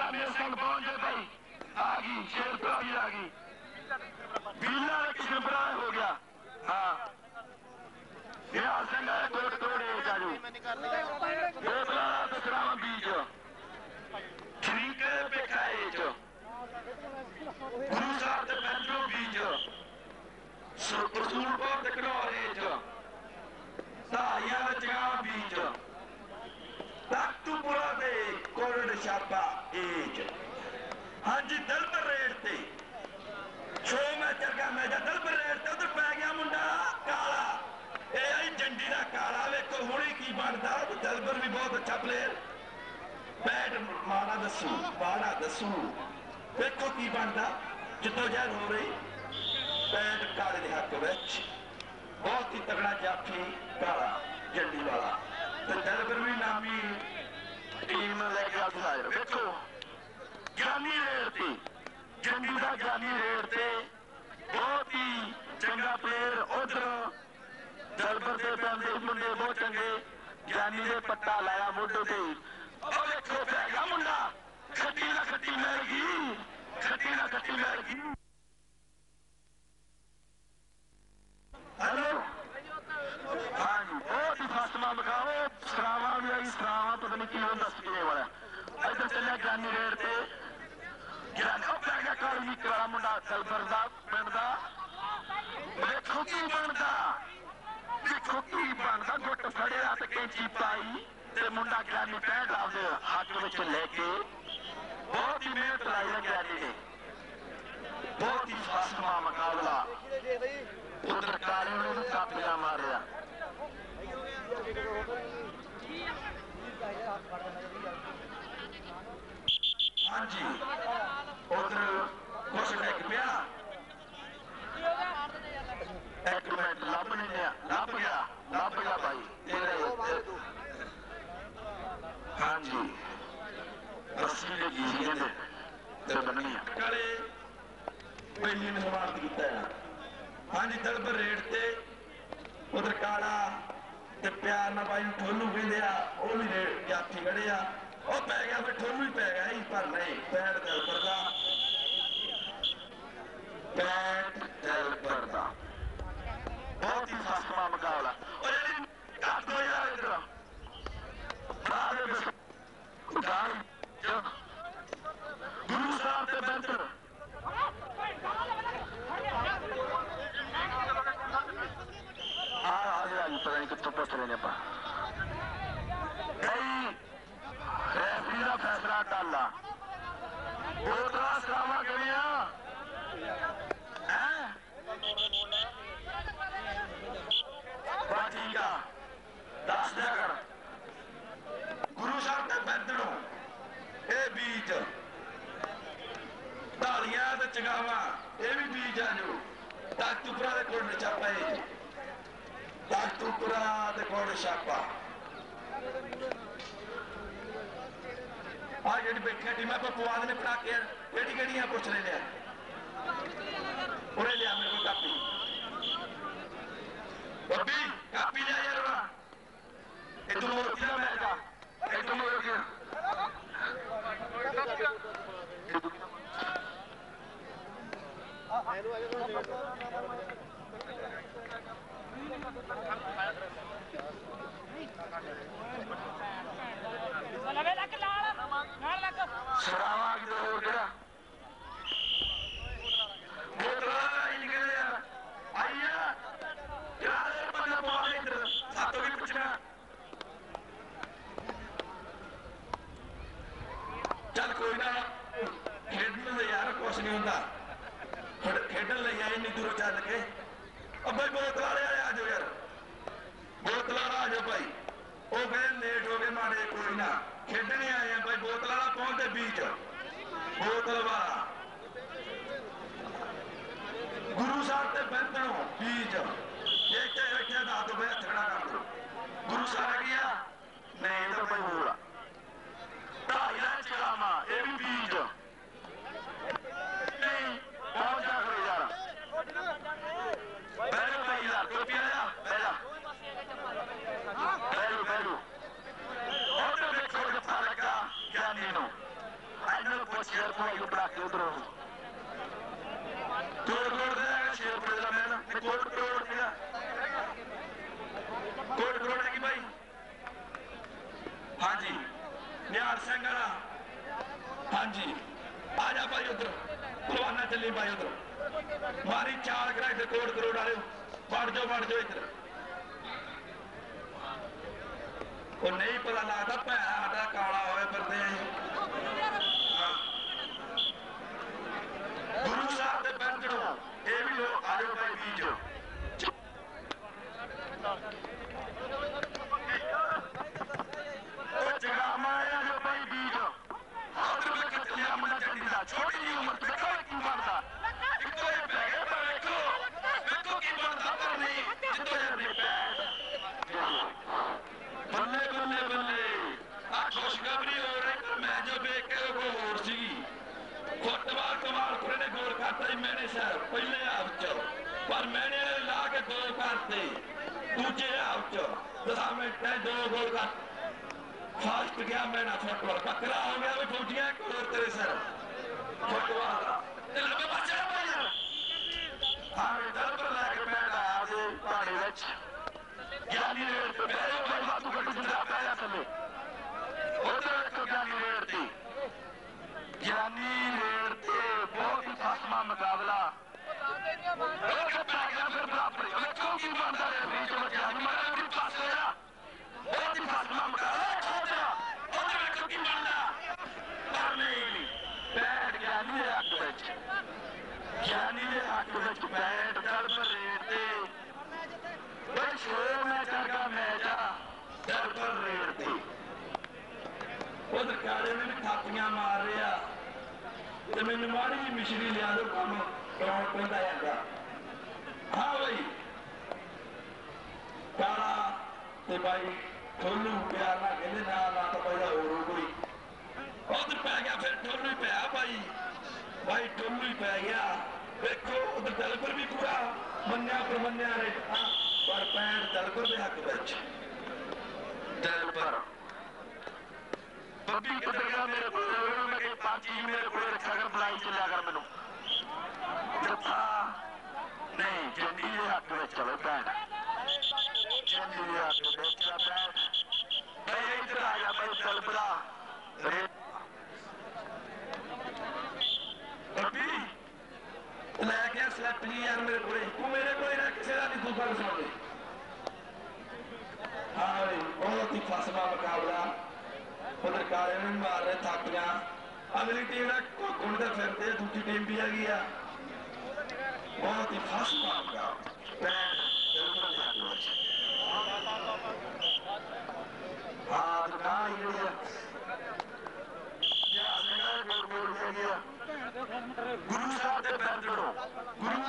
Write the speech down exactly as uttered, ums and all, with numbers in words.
मेरे संग पहुंच जाए भाई आ गई शेरपुरा भी आ गई बीला किशनपुरा हो गया हाँ निहाल सिंह आया कोट तोड़े जाजू बोतला दसरावा बीज शरीक पेखाए जो गुरु साहब के बैंजो बीज रसूलपुर के कनौरे जो धारियां लचगा बीज ताकतूपुरा दे कोरड़ छापा एज हाँ जी दलबर रेट ते छो मैं चल गया मैं दलबर रेट ते उधर पै गया मुंडा काला ए आई जंडी दा काला वेखो हुणे की बनदा दलबर भी बहुत अच्छा प्लेयर बैट माड़ा दसू बाड़ा दसू वेखो की बनदा जदोजहद हो रही बैट काले दे हक विच बहुत ही तगड़ा जाफी काला जंडी वाला तो दलबर भी नामी टीम लेके हाजिर वेखो ज्ञानी रेड थी जंडी का ज्ञानी रेड थे बहुत ही चंगा प्लेयर उधर दलबर से पैंदे मुंडे बहुत चंगे ज्ञानी ने पट्टा लाया मुंडे से देखो पै गया मुंडा खट्टी ना खट्टी मैगी खट्टी ना खट्टी मैगी हेलो हाँ जी बहुत ही फासमा बखाओ सरावा भी आई सरावा पता नहीं की दस किए वाला इधर चलिया ज्ञानी रेड से ज्ञानी पै गया काली वाला मुंडा दलबर का पिंड का देखो की बनता देखो की बनता गुट फड़िया तो कैंची पाई ते मुंडा ज्ञानी पैंट आपके हक विच लेके बहुत ही मेहनत लाई है ज्ञानी ने बहुत ही फासमा मुकाबला उधर काले ने कापिया मारिया हाँ जी उधर कुछ डिग पिया एक मिनट लब नहीं लिया लब गया लब गया भाई तेरे हाँ जी रस्सी ने जी कहते ते बननी है काले पहली ने समाप्त किया है हाँ जी दलबर रेड ते उधर काला ते प्यार ना भाई ठोलू कहते आ वो भी रेड जाफी खड़े आ वो पै गया फिर ठोलू ही पै गया ही पर नहीं पैर दलबर का पैर दलबर का बहुत ही फासमा मुकाबला और यानी काट दो यार इधर गुरु साहब से बेहतर पता नहीं कितों पहुंच रहे हैं रेफरी का फैसला टाला बोतला सरावा करिया ठीक है दस दिया कर गुरु साहब के बैदड़ों ये बीज धालियां ते चगावा ये भी बीज है जो ताकतूपुरा के कोल छापा है ताकतूपुरा के कोल छापा आ जी बैठिया टीम पवाद ने पढ़ा के केड़ी केड़ी पुछ लेने उन्हें लिया मेरे को कापी बब्बी कापी लिया यार इधर मोती का मैच आ इधर मोर के सरावा की हो गया बोतला आई निकल यार आइया यार बंदा मार इधर सातों भी पूछना चल कोई ना खेडने दे यार कुछ नहीं होता खेडन ले आए नहीं दूरों चल के अब भाई बोतला वाले आ जाओ यार बोतला आ जाओ भाई वो फिर लेट हो गए मारे कोई ना खेडने आए हैं भाई बोतल वाला पहुंचते बीच बोतल वाला गुरु साहब से बेहतर बीच एक रखिया था तो भाई खड़ा कर दो गुरु साहब गया नहीं तो भाई बोला ढाई लाख चलामा ये भी बीज नहीं पहुंच जा करो यार बैठो भाई यार तो पिया जा बैठा बैठो बैठो और तो देखो जब लगा ज्ञानी नो ਇਹਨਾਂ ਪੁੱਛ ਯਾਰ ਭਾਈ ਨੂੰ ਬਣਾ ਕੇ ਉਧਰੋਂ ਕੋਟ ਕੋਟ ਦਾ ਛੇ ਰੁਪਏ ਦਾ ਮੈਂ ਤੇ ਕੋਟ ਕੋਟ ਸੀਗਾ ਕੋਟ ਕੋਟ ਹੈ ਕਿ ਭਾਈ ਹਾਂਜੀ ਨਿਹਾਲ ਸਿੰਘ ਵਾਲਾ ਹਾਂਜੀ ਆ ਜਾ ਭਾਈ ਉਧਰ ਪਲਵਾਨਾ ਚੱਲੀ ਭਾਈ ਉਧਰ ਮਾਰੀ ਚਾਲ ਕਰਾਈ ਤੇ ਕੋਟ ਕਰੋੜ ਵਾਲੇ ਵੜ ਜਾਓ ਵੜ ਜਾਓ ਇੱਧਰ ਉਹ ਨਹੀਂ ਪਤਾ ਲੱਗਦਾ ਭੈਣਾ ਸਾਡਾ ਕਾਲਾ ਹੋਏ ਫਿਰਦੇ ਆਂ ਗੁਰੂ ਸਾਹਿਬ ਦੇ ਬੰਦੜੋ ਇਹ ਵੀ ਲੋ ਆਜੋ ਭਾਈ ਬੀਜੋ ਉਹ ਜਗਾਮਾ ਆ ਜੋ ਭਾਈ ਬੀਜੋ ਉਧਰ ਵੇਖ ਚੱਲਿਆ ਮੁੰਡਾ ਚੰਡੀ ਦਾ ਛੋਟੀ ਜਿਹੀ ਉਮਰ ਚ ਵੇਖੋ ਕੀ ਬਣਦਾ ਇੱਕੋ ਜਿਹਾ ਪੈ ਗਿਆ ਪਰ ਵੇਖੋ ਵੇਖੋ ਕੀ ਬਣਦਾ ਪਰ ਨਹੀਂ ਜਿੱਦੋਂ ਜਾਂਦੇ ਪੈਰ ਬੱਲੇ ਬੱਲੇ ਬੱਲੇ ਆ ਖੁਸ਼ਖਬਰੀ ਹੋ ਰਹੀ ਪਰ ਮੈਂ ਜੋ ਵੇਖ ਕੇ ਉਹ ਹੋਰ ਸੀਗੀ ਫੁੱਟਬਾਲ ਕਮਾਲਪੁਰੇ ਨੇ ਗੋਲ ਕਰਤਾ ਜੀ ਮੈਨੇ ਸਾਹਿਬ ਪਹਿਲੇ ਹਾਫ ਚ ਪਰ ਮੈਨੇ ਲਾ ਕੇ ਦੋ ਕਰਤੇ ਦੂਜੇ ਹਾਫ ਚ ਦਸਾਂ ਮਿੰਟਾਂ ਦੋ ਗੋਲ ਕਰ ਫਾਸਟ ਗਿਆ ਮੈਨਾ ਫੁੱਟਬਾਲ ਬੱਕਰਾ ਹੋ ਗਿਆ ਵੀ ਫੌਜੀਆਂ ਇੱਕ ਹੋਰ ਤੇਰੇ ਸਿਰ ਫੁੱਟਬਾਲ ਦਾ ਤੇ ਲੱਭੇ ਬੱਚਾ ਭਾਈ ਹਾਂ ਦਰਬਰ ਲੈ ਕੇ ਬੈਠ ਆਇਆ ਜੀ ਤੁਹਾਡੇ ਵਿੱਚ ਗਿਆਨੀ ਰੇਡ ਤੇ ਬੈਠੋ ਭਾਈ ਵਾਧੂ ਗੱਡੀ ਜਿੰਦਾ ਪਿਆ ਥੱਲੇ ਉਧਰ ਵੇਖੋ ਗਿਆਨੀ ਰੇਡ ਤੇ ਗਿਆਨੀ ਰੇਡ ਤੇ ਬਹੁਤ ਹੀ ਫਸਮਾ ਮੁਕਾਬਲਾ ਉਹ ਪੈ ਗਿਆ ਫਿਰ ਬਰਾਬਰ ਵੇਖੋ ਕੀ ਬਣਦਾ ਰਿਹਾ ਬੀਚ ਵਿੱਚ ਗਿਆਨੀ ਮਾਰਾ ਵੀ ਪਾਸੇ ਆ ਬਹੁਤ ਹੀ ਫਸਮਾ ਮੁਕਾਬਲਾ ਉਧਰ ਵੇਖੋ ਕੀ ਬਣਦਾ ਪਰ ਨਹੀਂ ਬੈਠ ਗਿਆਨੀ ਦੇ ਹੱਕ ਵਿੱਚ ਗਿਆਨੀ ਦੇ ਹੱਕ ਵਿੱਚ ਬੈਠ ਦਰਬਰ ਰੇਡ ਤੇ ਬਈ ਸ਼ੋਰ ਮੈਂ ਚੜ੍ਹਗਾ ਮੈਚ ਆ ਦਰਬਰ ਰੇਡ ਤੇ ਉਧਰ ਕਾਲੇ ਨੇ ਥਾਪੀਆਂ ਮਾਰ ਰਿਹਾ ਤੇ ਮੈਨੂੰ ਮਾੜੀ ਜਿਹੀ ਮਿਸ਼ਰੀ ਲਿਆ ਦੋ ਕੰਮ ਕਰਾਉਣ ਪੈਂਦਾ ਜਾਂਦਾ ਹਾਂ ਬਈ ਕਾਲਾ ਤੇ ਬਾਈ ਠੋਲੂ ਪਿਆਰ ਨਾਲ ਕਹਿੰਦੇ ਨਾ ਨਾ ਤਾਂ ਪਹਿਲਾਂ ਹੋਰ ਕੋਈ ਉਧਰ ਪੈ ਗਿਆ ਫਿਰ ਠੋਲੂ ਹੀ ਪਿਆ ਭਾਈ ਭਾਈ ਠੋਲੂ ਹੀ ਪੈ ਗਿਆ ਵੇਖੋ ਉਧਰ ਦਲਪੁਰ ਵੀ ਪੂਰਾ ਮੰਨਿਆ ਪ੍ਰਮੰਨਿਆ ਰਿਹਾ ਪਰ ਪੈਂਟ ਦਲਪੁਰ ਦੇ ਹੱਕ ਵਿੱਚ ਦਲਪੁਰ ਬੱਬੀ ਕਿੱਧਰ ਗਿਆ ਮੇਰੇ ਕੋਲ ਮੈਂ ਕਿ ਪਾਜੀ ਮੇਰੇ ਕੋਲ ਰੱਖਿਆ ਕਰ ਬੁਲਾਈ ਚੱਲਿਆ ਕਰ ਮੈਨੂੰ ਜੱਫਾ ਨਹੀਂ ਚੰਡੀ ਦੇ ਹੱਕ ਵਿੱਚ ਚਲੋ ਭੈਣ ਚੰਡੀ ਦੇ ਹੱਕ ਵਿੱਚ ਆ ਭੈਣ ਬਈ ਇੱਧਰ ਆ ਜਾ ਬਈ ਦਲਪੁਰਾ ਬੱਬੀ ਲੈ ਗਿਆ ਸਲੈਪਲੀ ਯਾਰ ਮੇਰੇ ਕੋਲੇ ਤੂੰ ਮੇਰੇ ਕੋਲੇ ਨਾ ਕਿਸੇ ਦਾ ਨਹੀਂ ਦੂਸਰਾ ਸੁਣ ਲੈ ਹਾਂ ਬਈ ਬਹੁਤ ਹੀ ਫਸਵਾ ਮੁਕਾਬਲਾ ਉਧਰ ਕਾਲੇ ਨੂੰ ਮਾਰ ਰਹੇ ਥਾਪੀਆਂ ਅਗਲੀ ਟੀਮ ਦਾ ਗੁੰਡੇ ਫਿਰਦੇ ਦੂਜੀ ਟੀਮ ਵੀ ਹੈਗੀ ਆ ਬਹੁਤ ਹੀ ਫਸਵਾ ਮੁਕਾਬਲਾ ਹਾਂ ਦੁਕਾਨ ਹੀ ਹੈ ਗੁਰੂ ਸਾਹਿਬ ਦੇ ਬੰਦੜੋ ਗੁਰੂ